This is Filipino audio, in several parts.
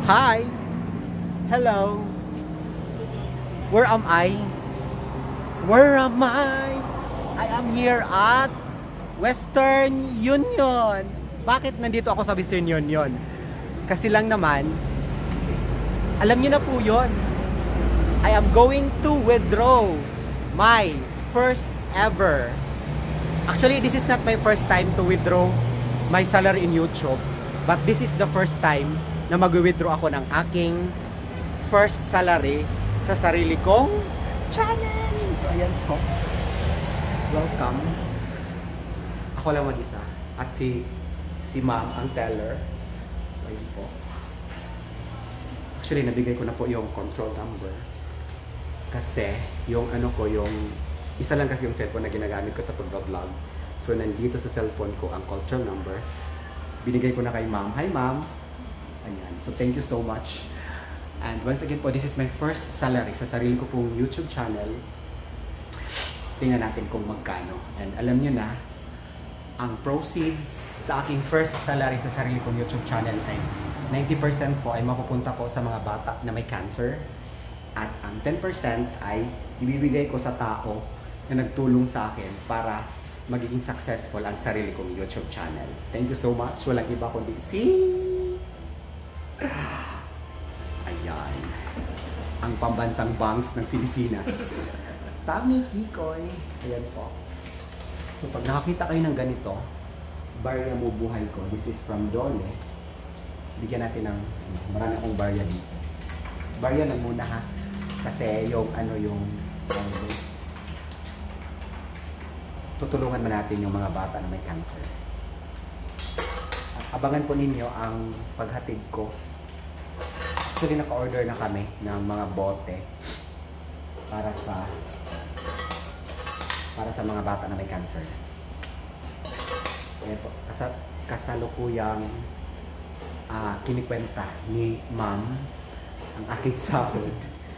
Hi! Hello! Where am I? Where am I? I am here at Western Union. Bakit nandito ako sa Western Union? Kasi lang naman, alam niyo na po yun. I am going to withdraw my first ever. Actually, this is not my first time to withdraw my salary in YouTube. But this is the first time na mag-withdraw ako ng aking first salary sa sarili kong channel. So, ayan po. Welcome. Ako lang mag-isa. At si ma'am, ang teller. So, ayan po. Actually, nabigay ko na po yung control number. Kasi, yung ano ko, yung isa lang kasi yung cellphone na ginagamit ko sa pag-vlog. So, nandito sa cellphone ko ang control number. Binigay ko na kay ma'am. Hi, ma'am. Ayan. So, thank you so much. And once again po, this is my first salary sa sarili ko pong YouTube channel. Tingnan natin kung magkano. And alam nyo na, ang proceeds sa aking first salary sa sarili kong YouTube channel ay 90% po ay mapupunta po sa mga bata na may cancer. At ang 10% ay ibibigay ko sa tao na nagtulong sa akin para magiging successful ang sarili kong YouTube channel. Thank you so much. Walang iba kundi si... Ayan. Ang pambansang banks ng Pilipinas. Tami Kikoy. Ayan po. So pag nakakita kayo ng ganito, barya mo buhay ko. This is from Dole. Bigyan natin ng marami akong barya dito. Barya lang muna ha. Kasi yung ano yung tutulungan man natin yung mga bata na may cancer. At abangan po ninyo ang paghatid ko. Actually, naka-order na kami ng mga bote para sa mga bata na may cancer. Ayan po, kasalukuyang kinikwenta ni ma'am ang aking sahod.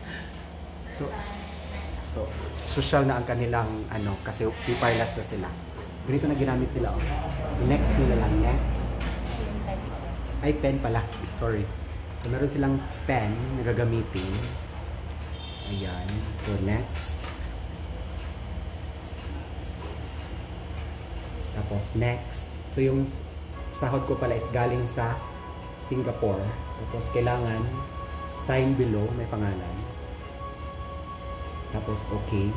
So, social na ang kanilang ano, kasi paperless na sila. Ganito na ginamit nila. Oh. Next nila lang, next. Ay, pen pala. Sorry. So, meron silang pen na gagamitin. Ayan. So, next. Tapos, next. So, yung sahod ko pala is galing sa Singapore. Tapos, kailangan sign below, may pangalan. Tapos, okay.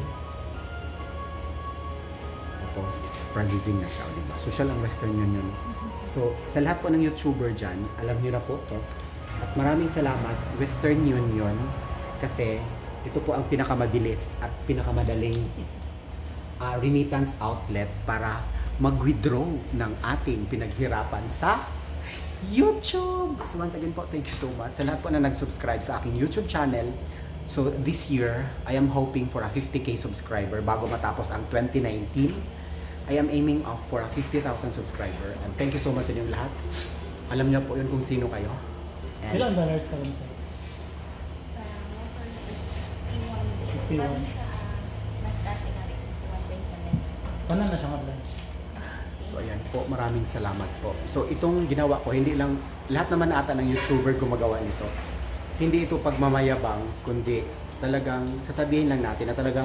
Tapos, processing na siya, diba? Social ang Western Union. So, sa lahat po ng YouTuber dyan, alam nyo na po to. At maraming salamat, Western Union, kasi ito po ang pinakamabilis at pinakamadaling remittance outlet para mag-withdraw ng ating pinaghirapan sa YouTube. So, once again po, thank you so much. Sa lahat po na nag-subscribe sa aking YouTube channel. So, this year, I am hoping for a 50k subscriber bago matapos ang 2019. I am aiming for a 50,000 subscriber. And thank you so much sa inyong lahat. Alam niyo po yun kung sino kayo. And ilang dollars ka lang tayo? Sa motor na is 51. 51. Mas kasi nga rin, 51.7. Paano na siya mag-lunch? so, ayan po. Maraming salamat po. So, itong ginawa ko, hindi lang, lahat naman ata ng YouTuber gumagawa nito. Hindi ito pagmamayabang, kundi talagang sasabihin lang natin na talagang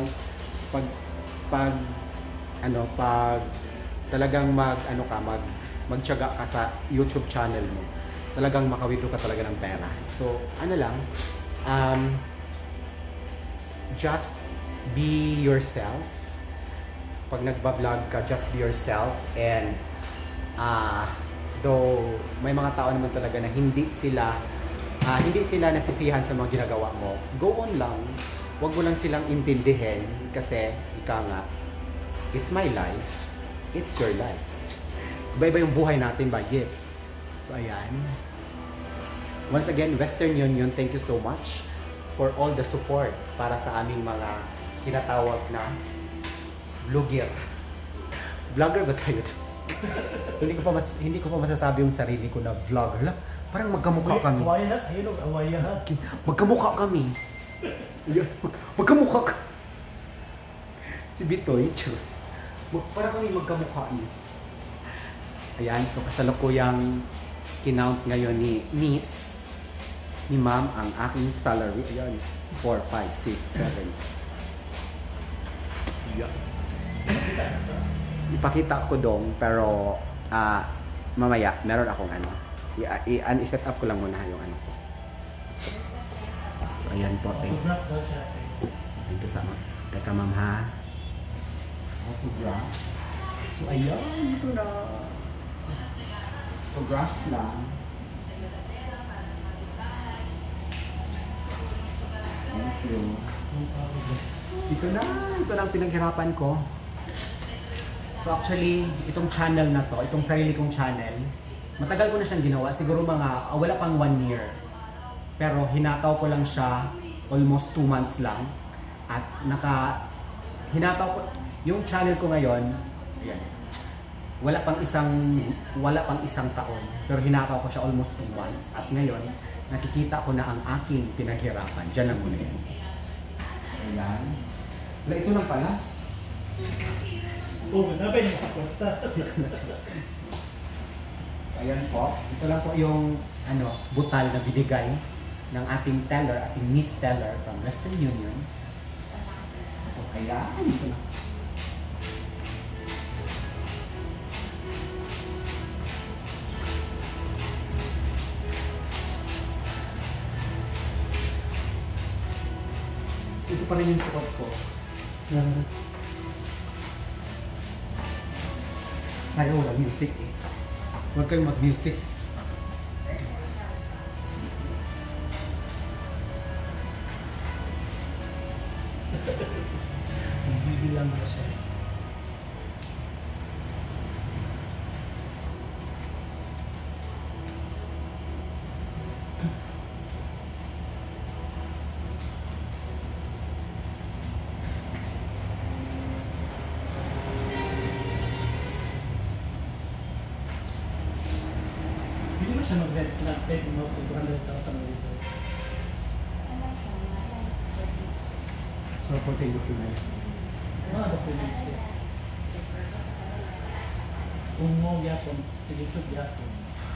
talagang magtiyaga ka sa YouTube channel mo. Talagang makawithdraw ka talaga ng pera. So, ano lang, just be yourself. Pag nagba-vlog ka, just be yourself. And though may mga tao naman talaga na hindi sila nasisihan sa mga ginagawa mo, go on lang. Huwag mo lang silang intindihin kasi ika nga, it's my life, it's your life. Iba-iba yung buhay natin ba? Yeah. So, ayan. Once again, Western Union, thank you so much for all the support para sa aming mga tinatawag na vlogger. Vlogger ba tayo? hindi ko pa masasabi yung sarili ko na vlogger. Parang magkamukha kami. Awaya na? Ayun o, awaya ha. Magkamukha kami. Magkamukha ka. Si Bitoy. Parang kami magkamukha niya. Ayan, so kasalukuyang kinount ngayon ni Miss ni ma'am ang aking salary. Ayan, 4, 5, 6, 7. Yeah. Ipakita ko dong, pero mamaya, meron akong ano. I-set up ko lang muna yung ano ko. So, ayan po. Autograph daw siya. Ito sa mga. Teka ma'am ha. Autograph. So, ayan. Ito na. Autograph lang. Thank you. Ito na ang pinaghirapan ko. So actually, itong channel na to, itong sarili kong channel, matagal ko na siyang ginawa. Siguro mga, wala pang 1 year. Pero hinataw ko lang siya almost 2 months lang. At hinataw ko, yung channel ko ngayon, ayan, wala pang isang taon. Pero hinataw ko siya almost 2 months. At ngayon, nakikita ko na ang aking pinaghirapan. Diyan lang muna yan. Ayan. Wala, ito lang pala. Oo, napay niyo makapunta. So, ayan po. Ito lang po yung butal na binigay ng ating teller, ating Miss Teller from Western Union. So, ayan. Ito na. Ito pa rin yung suot ko. Sayang walang music eh. Huwag kayong mag-music. Bibilang na siya. Hindi mo siya mag-rent lang, pwede mo 200,000 dito. So, for the documents. Mga documents siya. Kung mo yapon, YouTube yapon.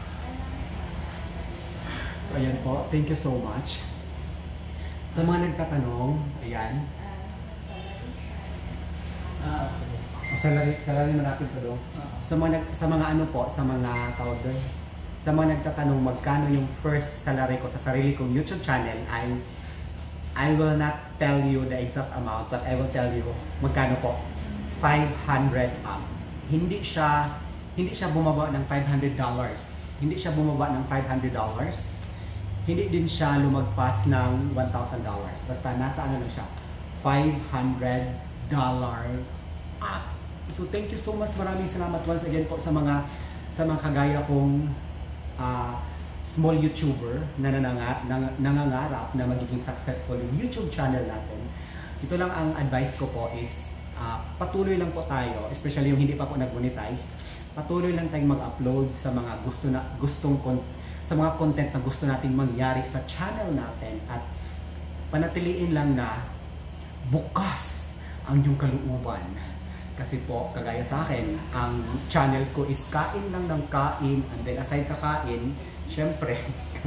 So, ayan po. Thank you so much. Sa mga nagtatanong, ayan. Okay. O, salary na natin ito doon. Sa mga ano po, sa mga tawag doon. Sa mga nagtatanong magkano yung first salary ko sa sarili kong YouTube channel, I will not tell you the exact amount, but I will tell you magkano po. 500 up. Hindi siya bumaba ng $500. Hindi siya bumaba ng $500. Hindi din siya lumagpas ng $1,000. Basta nasa ano lang siya, $500 up. So thank you so much. Maraming salamat once again po sa mga kagaya kong small YouTuber na nangangarap na magiging successful yung YouTube channel natin. Ito lang ang advice ko po is patuloy lang po tayo, especially yung hindi pa po nag-monetize. Patuloy lang tayong mag-upload sa mga sa mga content na gusto nating mangyari sa channel natin at panatiliin lang na bukas ang iyong kalooban. Kasi po, kagaya sa akin, ang channel ko is kain lang ng kain, and then aside sa kain, syempre,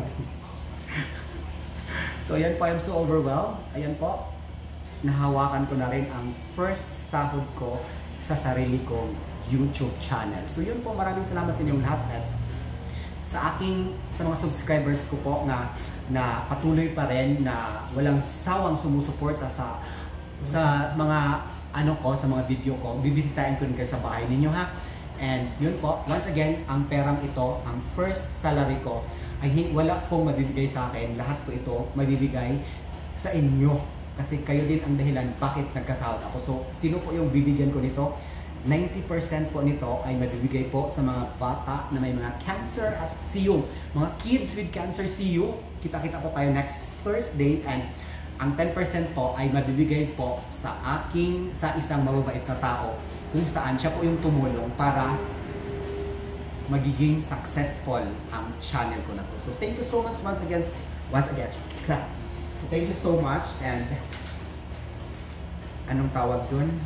so ayan po, I'm so overwhelmed. Ayan po, nahawakan ko na rin ang first sahod ko sa sarili kong YouTube channel. So yun po, maraming salamat sa inyong lahat at sa mga subscribers ko po na patuloy pa rin na walang sawang sumusuporta sa mga sa mga video ko. Bibisitahin ko rin kayo sa bahay ninyo ha. And yun po, once again, ang perang ito, ang first salary ko ay wala pong mabibigay sa akin. Lahat po ito mabibigay sa inyo. Kasi kayo din ang dahilan bakit nagkasahod ako. So, sino po yung bibigyan ko nito? 90% po nito ay mabibigay po sa mga bata na may mga cancer at CU. Mga kids with cancer CU. Kita-kita po tayo next Thursday. And ang 10% po ay mabibigay po sa isang mababait na tao kung saan siya po yung tumulong para magiging successful ang channel ko na to. So thank you so much once again. So thank you so much and anong tawag dun?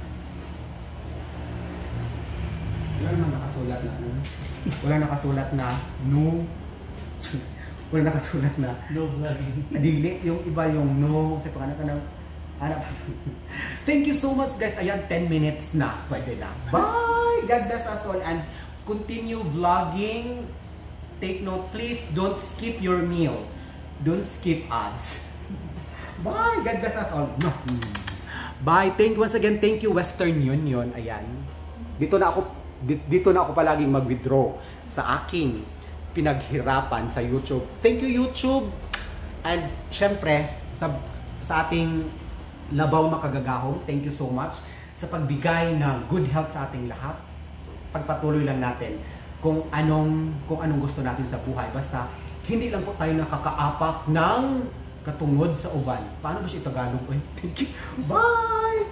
Wala naman nakasulat na no. Wala nakasulat na. No vlogging. Dili, yung iba yung no, sa pangalan ka ng anak. Thank you so much guys. Ayan, 10 minutes na. Pwede na. Bye! God bless us all and continue vlogging. Take note, please don't skip your meal. Don't skip ads. Bye! God bless us all. Bye! Thank you once again. Thank you Western Union. Ayan. Dito na ako palaging mag-withdraw sa aking pinaghirapan sa YouTube. Thank you YouTube. And syempre sa ating Labaw Makagagahong, thank you so much sa pagbigay ng good health sa ating lahat. Pagpatuloy lang natin kung anong gusto natin sa buhay. Basta hindi lang po tayo nakakaapak ng katungod sa uban. Paano ba siya Tagalog? Thank you. Bye!